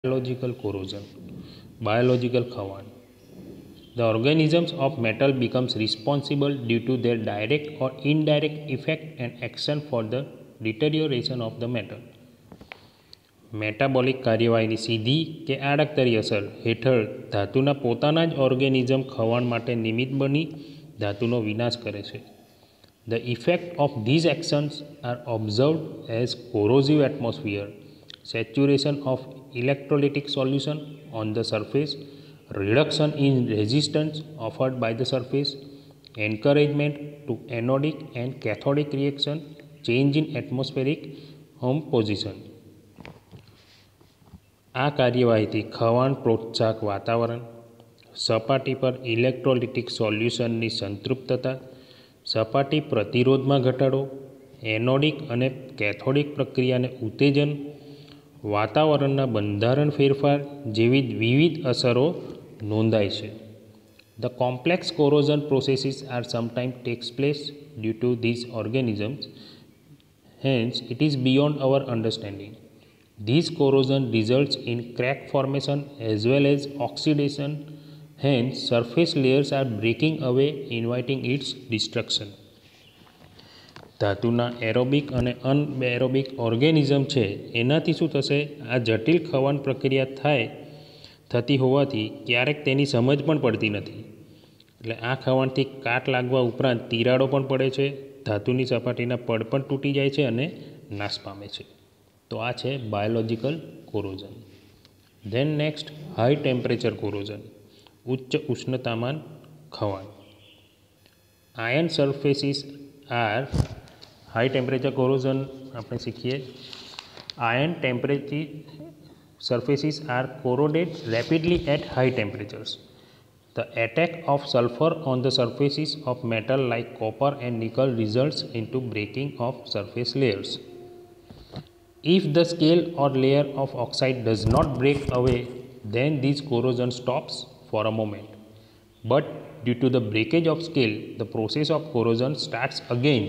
Biological corrosion. Biological ખવાણ. The organisms of metal becomes responsible due to their direct or indirect effect and action for the deterioration of the metal. Metabolic કાર્યવાહીની સીધી કે આડકતરી અસર હેઠળ ધાતુના પોતાના જ ઓર્ગેનિઝમ ખવાણ માટે નિમિત્ત બની ધાતુનો વિનાશ કરે છે. The effect of these actions are observed as corrosive atmosphere, saturation of electrolytic solution on the surface, reduction in resistance offered by the surface, encouragement to anodic and cathodic reaction, change in atmospheric composition. આ કાર્યવાહીથી ખવાણ પ્રોત્સાહક વાતાવરણ, સપાટી પર ઇલેક્ટ્રોલિટિક સોલ્યુશનની સંતૃપ્તતા, સપાટી પ્રતિરોધમાં ઘટાડો, એનોડિક અને cathodic પ્રક્રિયાને ઉત્તેજન, વાતાવરણના બંધારણ ફેરફાર જેવી વિવિધ અસરો નોંધાય છે. The complex corrosion processes are sometimes takes place due to these organisms, hence it is beyond our understanding. This corrosion results in crack formation as well as oxidation, hence surface layers are breaking away, inviting its destruction. ધાતુના aerobic અને anaerobic organism છે એનાથી શું થશે, આ જટિલ ખવાણ પ્રક્રિયા થતી હોવાથી ક્યારેક તેની સમજ પણ પડતી નથી. એટલે આ ખવાણથી કાટ લાગવા ઉપરાંત તિરાડો પણ પડે છે, ધાતુની સપાટીના પડ પણ તૂટી જાય છે અને નાશ પામે છે. તો આ છે biological corrosion. Then next high temperature corrosion, ઉચ્ચ ઉષ્ણતામાન ખવાણ. Iron surfaces are high temperature corrosion આપણે શીખીએ. Iron temperature surfaces are corroded rapidly at high temperatures. The attack of sulfur on the surfaces of metal like copper and nickel results into breaking of surface layers. If the scale or layer of oxide does not break away, then this corrosion stops for a moment. But due to the breakage of scale, the process of corrosion starts again.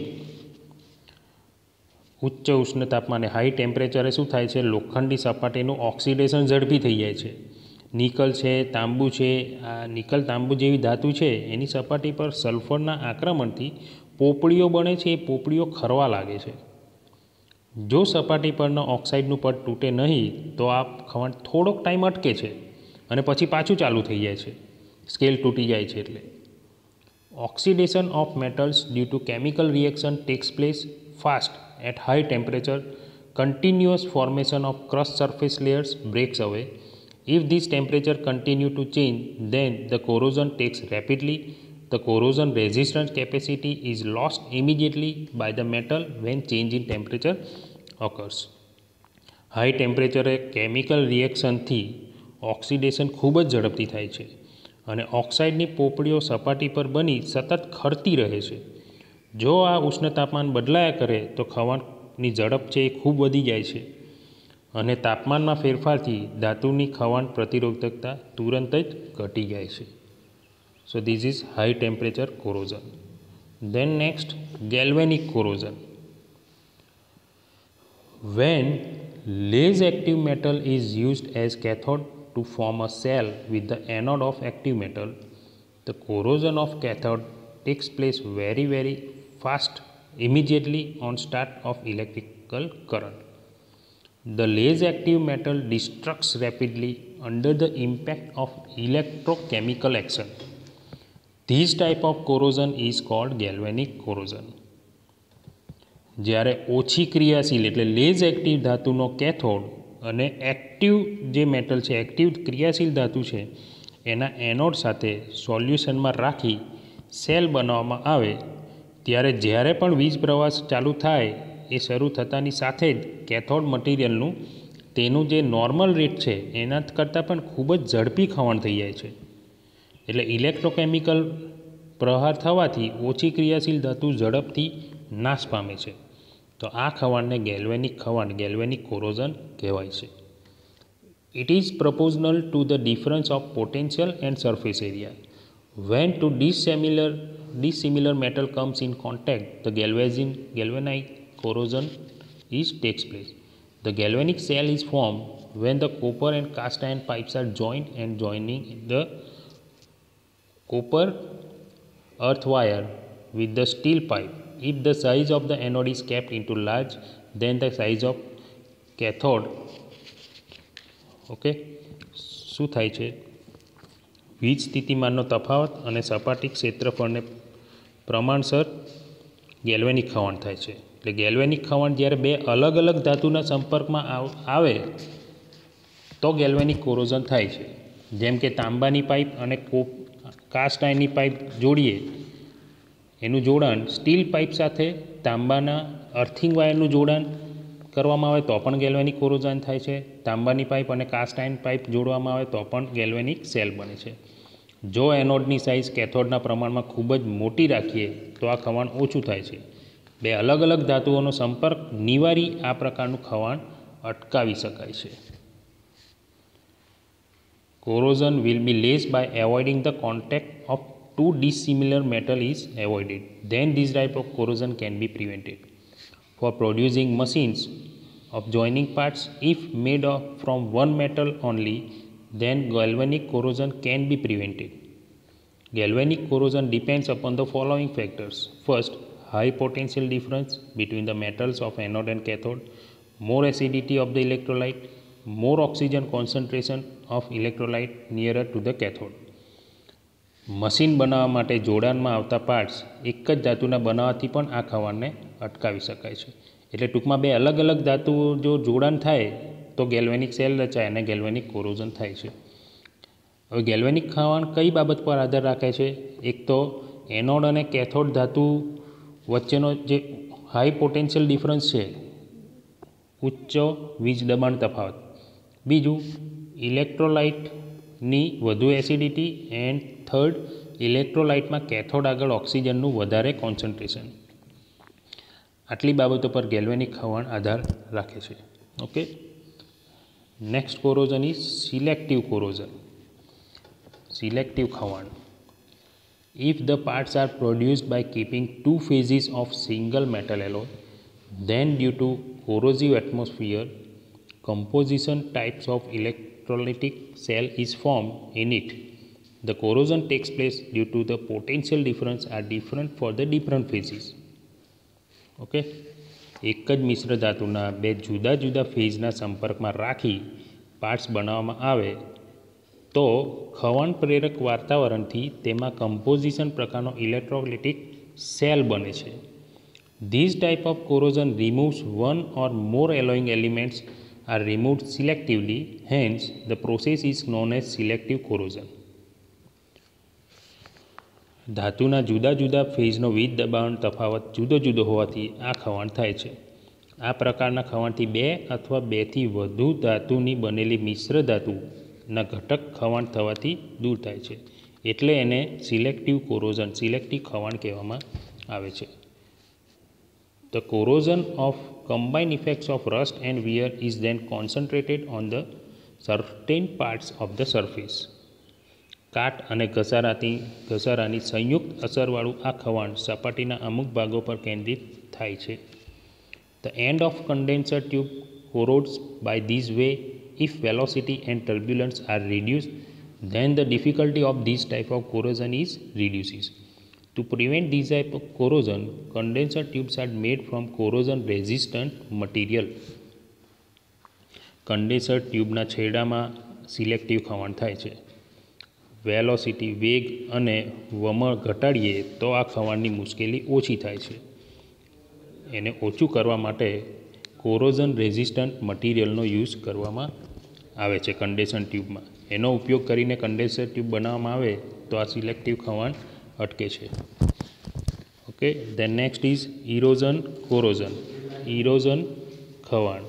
ઉચ્ચ ઉષ્ણ તાપમાને high ટેમ્પરેચરે શું થાય છે, લોખંડની સપાટીનું oxidation ઝડપી થઈ જાય છે. નિકલ છે, તાંબુ છે, આ નિકલ તાંબુ જેવી ધાતુ છે એની સપાટી પર સલ્ફરના આક્રમણથી પોપડીઓ બને છે, એ પોપડીઓ ખરવા લાગે છે. જો સપાટી પરના ઓક્સાઇડનું પડ તૂટે નહીં તો આ ખવાણ થોડોક ટાઈમ અટકે છે અને પછી પાછું ચાલુ થઈ જાય છે, સ્કેલ તૂટી જાય છે. એટલે oxidation of metals due to chemical reaction takes place fast at high temperature. Continuous formation of crushed surface layers breaks away. If this temperature continue to change, then the corrosion takes rapidly. The corrosion resistance capacity is lost immediately by the metal when change in temperature occurs. High temperature chemical reaction થી oxidation ખૂબ જ ઝડપથી થાય છે અને ઓક્સાઇડની પોપડીઓ સપાટી પર બની સતત ખરતી રહે છે. જો આ ઉષ્ણ તાપમાન બદલાયા કરે તો ખવાણની ઝડપ છે એ ખૂબ વધી જાય છે અને તાપમાનમાં ફેરફારથી ધાતુની ખવાણ પ્રતિરોધકતા તુરંત જ ઘટી જાય છે. So this is high temperature corrosion. Then next galvanic corrosion. When less active metal is used as cathode to form a cell with the anode of active metal, the corrosion of cathode takes place very fast immediately on start of electrical current. The less active metal destructs rapidly under the impact of electrochemical action. This type of corrosion is called galvanic corrosion. જ્યારે ઓછી ક્રિયાશીલ એટલે less active ધાતુનો cathode અને active જે metal છે, active ક્રિયાશીલ ધાતુ છે એના એનોડ સાથે સોલ્યુશનમાં રાખી સેલ બનાવવામાં આવે ત્યારે જ્યારે પણ વીજ પ્રવાહ ચાલુ થાય એ શરૂ થતાની સાથે જ કેથોડ મટીરિયલનું તેનું જે નોર્મલ રેટ છે એના કરતાં પણ ખૂબ જ ઝડપી ખવાણ થઈ જાય છે. એટલે ઇલેક્ટ્રોકેમિકલ પ્રહાર થવાથી ઓછી ક્રિયાશીલ ધાતુ ઝડપથી નાશ પામે છે. તો આ ખવાણને ગેલ્વેનિક ખવાણ, ગેલ્વેનિક કોરોઝન કહેવાય છે. It is proportional to the difference of potential and surface area. When two dissimilar metal comes in contact, the galvanic corrosion takes place. The galvanic cell is formed when the copper and cast iron pipes are joined and joining the copper earth wire with the steel pipe. If the size of the anode is kept into large than the size of cathode, okay, શું થાય છે? વીજ સ્થિતિમાનનો તફાવત અને સપાટી ક્ષેત્રફળને પ્રમાણસર galvanic ખવાણ થાય છે. એટલે ગેલ્વેનિક ખવાણ જ્યારે બે અલગ અલગ ધાતુના સંપર્કમાં આવે તો ગેલ્વેનિક કોરોઝન થાય છે. જેમ કે તાંબાની પાઇપ અને કાસ્ટ આયર્નની પાઇપ જોડીએ, એનું જોડાણ સ્ટીલ પાઇપ સાથે તાંબાના અર્થિંગ વાયરનું જોડાણ કરવામાં આવે તો પણ ગેલ્વેનિક કોરોઝન થાય છે. તાંબાની પાઇપ અને કાસ્ટ આયર્ન પાઇપ જોડવામાં આવે તો પણ ગેલ્વેનિક સેલ બને છે. જો એનોડની સાઇઝ કેથોડના પ્રમાણમાં ખૂબ જ મોટી રાખીએ તો આ ખવાણ ઓછું થાય છે. બે અલગ અલગ ધાતુઓનો સંપર્ક નિવારી આ પ્રકારનું ખવાણ અટકાવી શકાય છે. Corrosion will be less by avoiding the contact of two dissimilar metal is avoided. Then this type of corrosion can be prevented. For producing machines of joining parts, if made from one metal only, then galvanic corrosion can be prevented. Galvanic corrosion depends upon the following factors. First, high potential difference between the metals of anode and cathode, more acidity of the electrolyte, more oxygen concentration of electrolyte nearer to the cathode. Machine બનાવવા માટે જોડાણમાં આવતા parts એક જ ધાતુના બનાવવાથી પણ આ ખવાણને અટકાવી શકાય છે. એટલે ટૂંકમાં બે અલગ અલગ ધાતુઓ જો જોડાણ થાય તો ગેલ્વેનિક સેલ રચાય અને ગેલ્વેનિક કોરોઝન થાય છે. હવે ગેલ્વેનિક ખવાણ કઈ બાબત પર આધાર રાખે છે? એક તો એનોડ અને કેથોડ ધાતુ વચ્ચેનો જે હાઈ પોટેન્શિયલ ડિફરન્સ છે, ઉચ્ચ વીજ દબાણ તફાવત. બીજું, ઇલેક્ટ્રોલાઇટની વધુ એસિડિટી. એન્ડ થર્ડ, ઇલેક્ટ્રોલાઇટમાં કેથોડ આગળ ઓક્સિજનનું વધારે કોન્સન્ટ્રેશન. આટલી બાબતો પર ગેલ્વેનિક ખવાણ આધાર રાખે છે. Okay, next corrosion is selective corrosion. Selective ખવાણ. If the parts are produced by keeping two phases of single metal alloy, then due to corrosive atmosphere, composition types of electrolytic cell is formed in it. The corrosion takes place due to the potential difference are different for the different phases. Okay, એક જ મિશ્ર ધાતુના બે જુદા જુદા ફેઝના સંપર્કમાં રાખી parts બનાવવામાં આવે તો ખવાણ પ્રેરક વાતાવરણથી તેમાં કમ્પોઝિશન પ્રકારનો ઇલેક્ટ્રોલિટિક સેલ બને છે. This type of corrosion removes one or more alloying elements are removed selectively. Hence the process is known as selective corrosion. ધાતુના જુદા જુદા ફેઝનો વીજ દબાણ તફાવત જુદો જુદો હોવાથી આ ખવાણ થાય છે. આ પ્રકારના ખવાણથી બે અથવા બેથી વધુ ધાતુની બનેલી મિશ્ર ધાતુના ઘટક ખવાણ થવાથી દૂર થાય છે. એટલે એને સિલેક્ટિવ કોરોઝન, સિલેક્ટિવ ખવાણ કહેવામાં આવે છે. The corrosion of combined effects of rust and wear is then concentrated on the certain parts of the surface. કાટ અને ઘસારાની સંયુક્ત અસરવાળું આ ખવાણ સપાટીના અમુક ભાગો પર કેન્દ્રિત થાય છે. The end of condenser tube corrodes by this way. If velocity and turbulence are reduced, then the difficulty of this type of corrosion is reduces. To prevent this type of corrosion, condenser tubes are made from corrosion resistant material. Condenser ટ્યુબના છેડામાં selective ખવાણ થાય છે. Velocity, વેગ અને વમળ ઘટાડીએ તો આ ખવાણની મુશ્કેલી ઓછી થાય છે. એને ઓછું કરવા માટે કોરોઝન રેઝિસ્ટન્ટ મટીરિયલનો યુઝ કરવામાં આવે છે કન્ડેન્સર ટ્યુબમાં. એનો ઉપયોગ કરીને કન્ડેન્સર ટ્યુબ બનાવવામાં આવે તો આ સિલેક્ટિવ ખવાણ અટકે છે. Okay, then next is erosion corrosion. Erosion ખવાણ.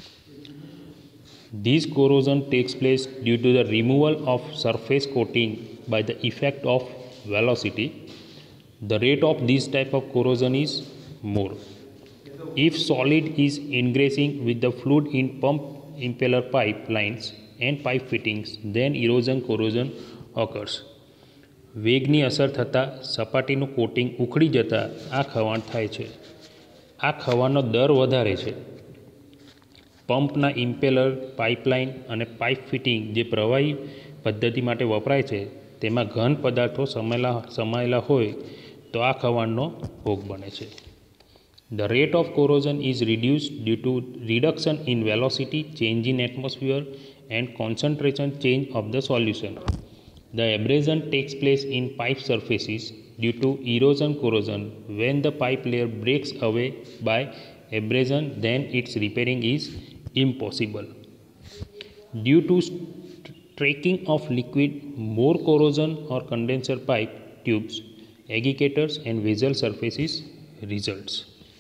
This corrosion takes place due to the removal of surface coating by the effect of velocity. The rate of this type of corrosion is more. If solid is ingressing with the fluid in pump impeller pipe lines and pipe fittings, then erosion corrosion occurs. વેગની અસર થતાં સપાટીનું coating ઉખડી જતાં આ ખવાણ થાય છે. આ ખવાણનો દર વધારે છે. પંપના ઇમ્પેલર, પાઇપલાઇન અને પાઇપ ફિટિંગ જે પ્રવાહી પદ્ધતિ માટે વપરાય છે તેમાં ઘન પદાર્થો સમાયેલા હોય તો આ ખવાણનો ભોગ બને છે. The rate of corrosion is reduced due to reduction in velocity, change in atmosphere and concentration change of the solution. The abrasion takes place in pipe surfaces due to erosion corrosion. When the pipe layer breaks away by abrasion, then its repairing is impossible. Due to striking of liquid, more corrosion or condenser pipe tubes, aggregators and vessel surfaces results.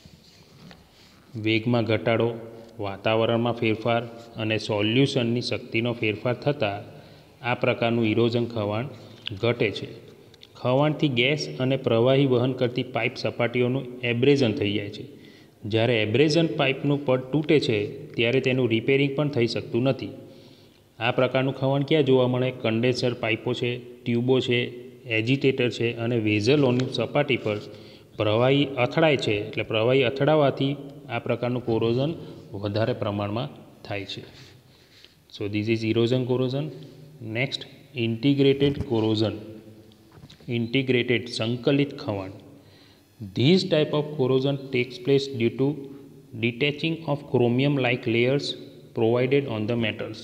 વેગમાં ઘટાડો, વાતાવરણમાં ફેરફાર અને સોલ્યુશનની શક્તિનો ફેરફાર થતાં આ પ્રકારનું ઇરોઝન ખવાણ ઘટે છે. ખવાણથી ગેસ અને પ્રવાહી વહન કરતી પાઇપ સપાટીઓનું એબ્રેઝન થઈ જાય છે. જ્યારે એબ્રેઝન પાઇપનું પડ તૂટે છે ત્યારે તેનું રિપેરિંગ પણ થઈ શકતું નથી. આ પ્રકારનું ખવાણ ક્યાં જોવા મળે? કન્ડેન્સર પાઇપો છે, ટ્યુબો છે, એજિટેટર છે અને વેઝલોની સપાટી પર પ્રવાહી અથડાય છે. એટલે પ્રવાહી અથડાવાથી આ પ્રકારનું કોરોઝન વધારે પ્રમાણમાં થાય છે. So this is erosion corrosion. Next, integrated corrosion. Integrated સંકલિત ખવાણ. This type of corrosion takes place due to detaching of chromium like layers provided on the metals.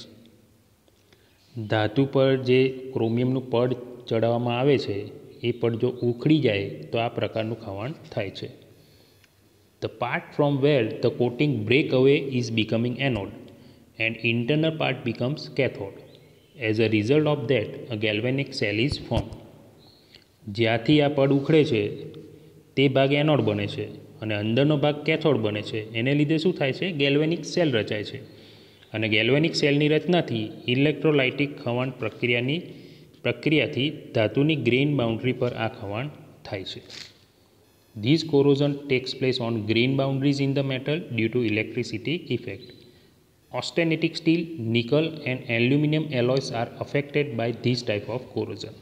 ધાતુ પર જે ક્રોમિયમનું પડ ચડાવવામાં આવે છે એ પડ જો ઉખડી જાય તો આ પ્રકારનું ખવાણ થાય છે. The part from where the coating break away is becoming anode and internal part becomes cathode. As a result of that, a galvanic cell is formed. જ્યાંથી આ પડ ઉખડે છે તે ભાગ એનોડ બને છે અને અંદરનો ભાગ કેથોડ બને છે. એને લીધે શું થાય છે? ગેલ્વેનિક સેલ રચાય છે અને ગેલ્વેનિક સેલની રચનાથી ઇલેક્ટ્રોલાઇટિક ખવાણ પ્રક્રિયાથી ધાતુની ગ્રેઇન બાઉન્ડ્રી પર આ ખવાણ થાય છે. This corrosion takes place on grain boundaries in the metal due to electricity effect. Austenitic steel, nickel and aluminum alloys are affected by this type of corrosion.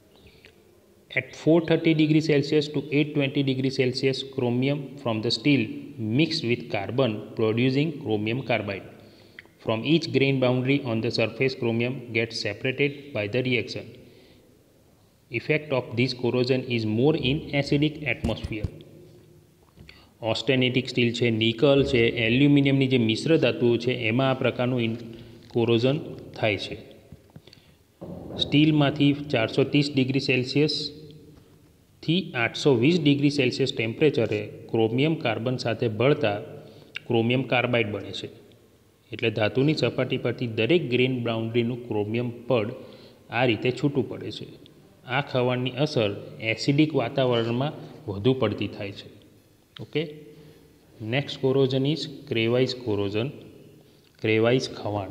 At 430 degrees Celsius to 820 degrees Celsius, chromium from the steel mixed with carbon producing chromium carbide. From each grain boundary on the surface, chromium gets separated by the reaction. Effect of this corrosion is more in acidic atmosphere. Austenitic steel છે, nickel છે, એલ્યુમિનિયમની જે મિશ્ર ધાતુઓ છે એમાં આ પ્રકારનું કોરોઝન થાય છે. સ્ટીલમાંથી 430 ડિગ્રી સેલ્સિયસથી 820 ડિગ્રી સેલ્સિયસ ટેમ્પરેચરે ક્રોમિયમ કાર્બન સાથે ભળતા ક્રોમિયમ કાર્બાઇડ બને છે. એટલે ધાતુની સપાટી પરથી દરેક ગ્રેન બાઉન્ડ્રીનું ક્રોમિયમ પડ આ રીતે છૂટું પડે છે. આ ખવાણની અસર એસિડિક વાતાવરણમાં વધુ પડતી થાય છે. Okay. Next corrosion is crevice corrosion. Crevice ખવાણ.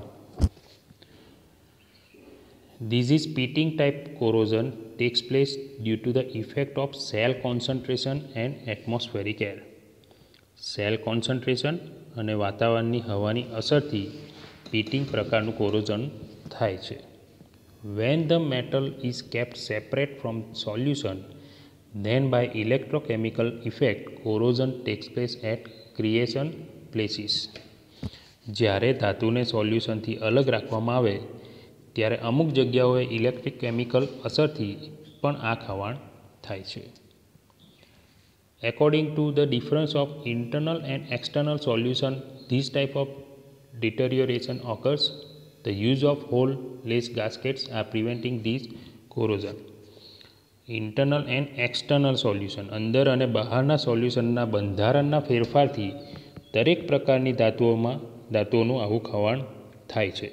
This is pitting type corrosion takes place due to the effect of cell concentration and atmospheric air. Cell concentration અને વાતાવરણની હવાની અસરથી પીટિંગ પ્રકારનું કોરોઝન થાય છે. When the metal is kept separate from solution, then by electrochemical effect, corrosion takes place at creation places. જ્યારે ધાતુને સોલ્યુશનથી અલગ રાખવામાં આવે ત્યારે અમુક જગ્યાઓએ ઇલેક્ટ્રિક કેમિકલ અસરથી પણ આ ખવાણ થાય છે. According to the difference of internal and external solution, this type of deterioration occurs. The use of hole-less gaskets are preventing this corrosion. Internal and external solution, અંદર અને બહારના સોલ્યુશનના બંધારણના ફેરફારથી દરેક પ્રકારની ધાતુઓનું આવું ખવાણ થાય છે.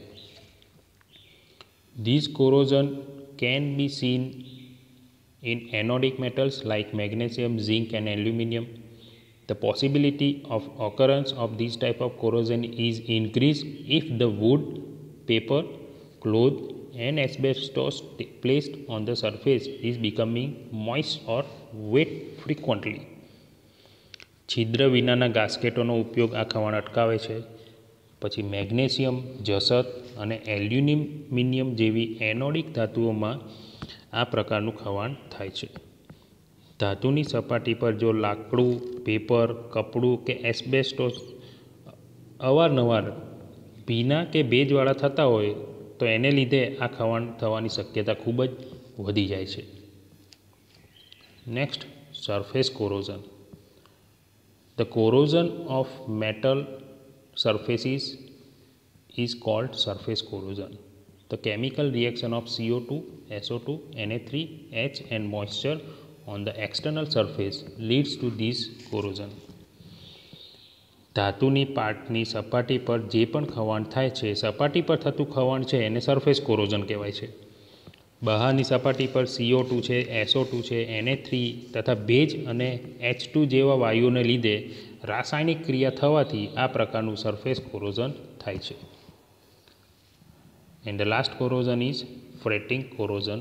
This corrosion can be seen in anodic metals like magnesium, zinc and aluminium. The possibility of occurrence of this type of corrosion is increased if the wood, paper, cloth and asbestos placed on the surface is becoming moist or wet frequently. છિદ્ર વિનાના ગાસ્કેટોનો ઉપયોગ આ ખવાણ અટકાવે છે. પછી magnesium, જસત અને aluminium જેવી એનોડિક ધાતુઓમાં આ પ્રકારનું ખવાણ થાય છે. ધાતુની સપાટી પર જો લાકડું, પેપર, કપડું કે એસ્બેસ્ટોસ અવારનવાર ભીના કે ભેજવાળા થતા હોય તો એને લીધે આ ખવાણ થવાની શક્યતા ખૂબ જ વધી જાય છે. Next, surface corrosion. The corrosion of metal surfaces is called surface corrosion. The chemical reaction of CO2, SO2, Na3H and moisture on the external surface leads to this corrosion. ધાતુની પાર્ટની સપાટી પર જે પણ ખવાણ થાય છે, સપાટી પર થતું ખવાણ છે એને સરફેસ કોરોઝન કહેવાય છે. બહારની સપાટી પર CO2 છે, SO2 છે, Na3 તથા ભેજ અને H2 જેવા વાયુઓને લીધે રાસાયણિક ક્રિયા થવાથી આ પ્રકારનું સરફેસ કોરોઝન થાય છે. And the last corrosion is fretting corrosion.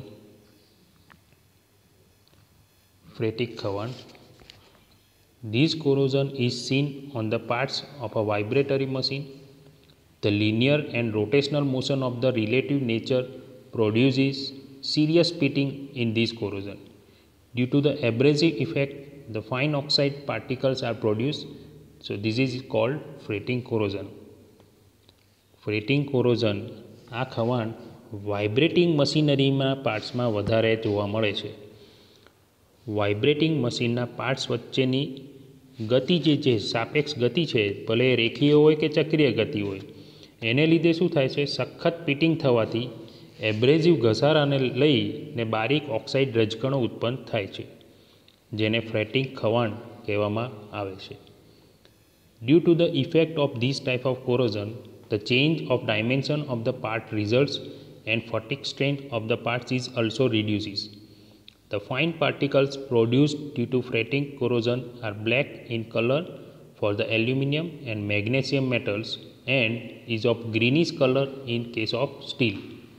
Fretting ખવાણ. This corrosion is seen on the parts of a vibratory machine. The linear and rotational motion of the relative nature produces serious pitting in this corrosion. Due to the abrasive effect, the fine oxide particles are produced. So this is called fretting corrosion. Fretting corrosion આ ખવાણ vibrating મશીનરીમાં પાર્ટ્સમાં વધારે જોવા મળે છે. Vibrating મશીનના parts વચ્ચેની ગતિ જે છે, સાપેક્ષ ગતિ છે, ભલે રેખીય હોય કે ચક્રીય ગતિ હોય, એને લીધે શું થાય છે, સખત પીટિંગ થવાથી એબ્રેઝિવ ઘસારાને લઈને બારીક ઓક્સાઇડ રજકણો ઉત્પન્ન થાય છે, જેને ફ્રેટિંગ ખવાણ કહેવામાં આવે છે. Due to the effect of this type of corrosion, the change of dimension of the part results and fatigue strength of the parts is also reduces. The fine particles produced due to fretting corrosion are black in color for the aluminium and magnesium metals and is of greenish color in case of steel.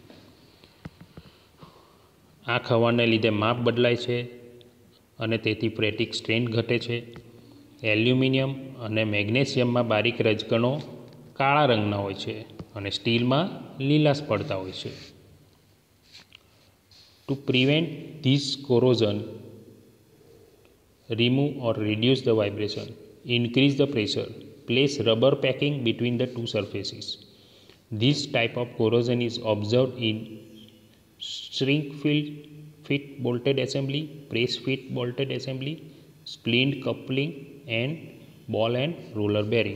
આ ખવાણને લીધે માપ બદલાય છે અને તેથી ફ્રેટિક strength ઘટે છે. Aluminium અને મેગ્નેશિયમમાં બારીક રજકણો કાળા રંગના હોય છે અને સ્ટીલમાં લીલાશ પડતા હોય છે. To prevent this corrosion, remove or reduce the vibration, increase the pressure, place rubber packing between the two surfaces. This type of corrosion is observed in shrink fit bolted assembly, press fit bolted assembly, splint coupling and ball and roller bearing.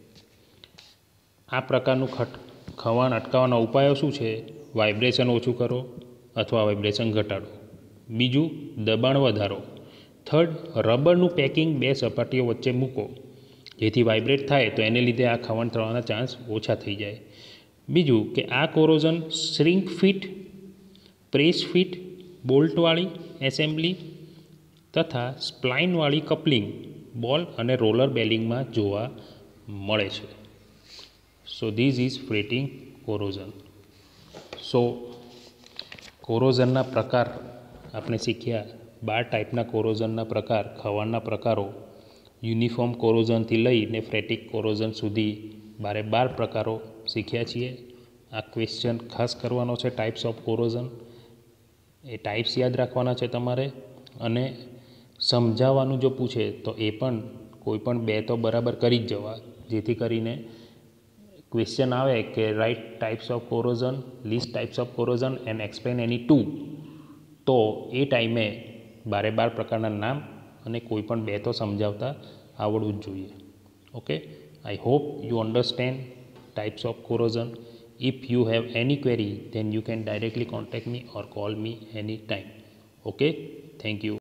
આ પ્રકારનું ખવાણ અટકાવવાના ઉપાયો શું છે? Vibration ઓછું કરો અથવા vibration ઘટાડો. બીજું, દબાણ વધારો. થર્ડ, રબરનું પેકિંગ બે સપાટીઓ વચ્ચે મૂકો જેથી વાઇબ્રેટ થાય તો એને લીધે આ ખવાણ થવાના ચાન્સ ઓછા થઈ જાય. બીજું કે આ corrosion shrink fit, press fit, બોલ્ટવાળી એસેમ્બલી તથા સ્પ્લાઇનવાળી કપલિંગ, બોલ અને રોલર બેરિંગમાં જોવા મળે છે. So this is fretting corrosion. So કોરોઝનના પ્રકાર આપણે શીખ્યા. 12 ટાઈપના કોરોઝનના પ્રકાર, ખવાણના પ્રકારો, યુનિફોર્મ કોરોઝનથી લઈને ફ્રેટિક કોરોઝન સુધી 12 પ્રકારો શીખ્યા છીએ. આ ક્વેશ્ચન ખાસ કરવાનો છે ટાઈપ્સ ઓફ કોરોઝન. એ ટાઈપ્સ યાદ રાખવાના છે તમારે અને સમજાવવાનું જો પૂછે તો એ પણ કોઈ પણ 2 તો બરાબર કરી જ જવા, જેથી કરીને ક્વેશ્ચન આવે કે write types of corrosion, list types of corrosion and explain એની 2, તો એ ટાઈમે 12 પ્રકારના નામ અને કોઈ પણ 2 તો સમજાવતા આવડવું જ જોઈએ. Okay, I hope you understand types of corrosion. If you have any query, then you can directly contact me or call me anytime. Okay, thank you.